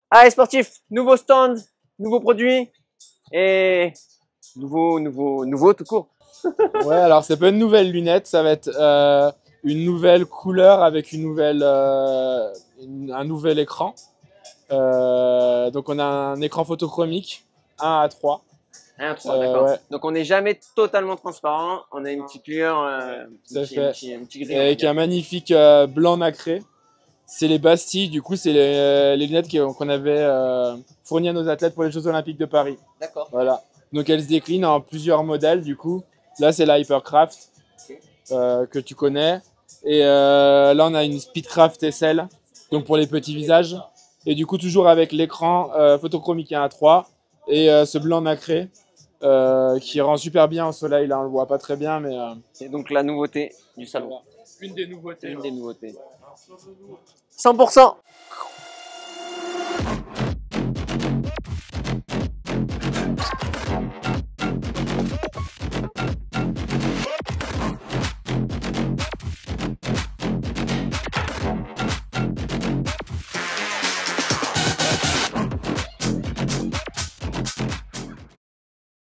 Allez sportif, nouveau stand, nouveaux produits et nouveau tout court. Ouais, alors c'est pas une nouvelle lunette, ça va être une nouvelle couleur avec un nouvel écran. Donc on a un écran photochromique 1 à 3. 1, 3, d'accord. Ouais, Donc on n'est jamais totalement transparent, on a une petite lueur, ça fait. un petit gris Et on va avec dire. un magnifique blanc nacré. C'est les Bastilles, du coup, c'est les lunettes qu'on avait fournies à nos athlètes pour les Jeux Olympiques de Paris. D'accord. Voilà. Donc elles se déclinent en plusieurs modèles, du coup. Là, c'est la Hypercraft que tu connais. Et là, on a une Speedcraft SL, donc pour les petits visages. Et du coup, toujours avec l'écran photochromique 1 à 3 et ce blanc nacré qui rend super bien au soleil. Là, on le voit pas très bien, mais C'est donc la nouveauté du salon. voilà. Une des nouveautés. Une des nouveautés. 100%.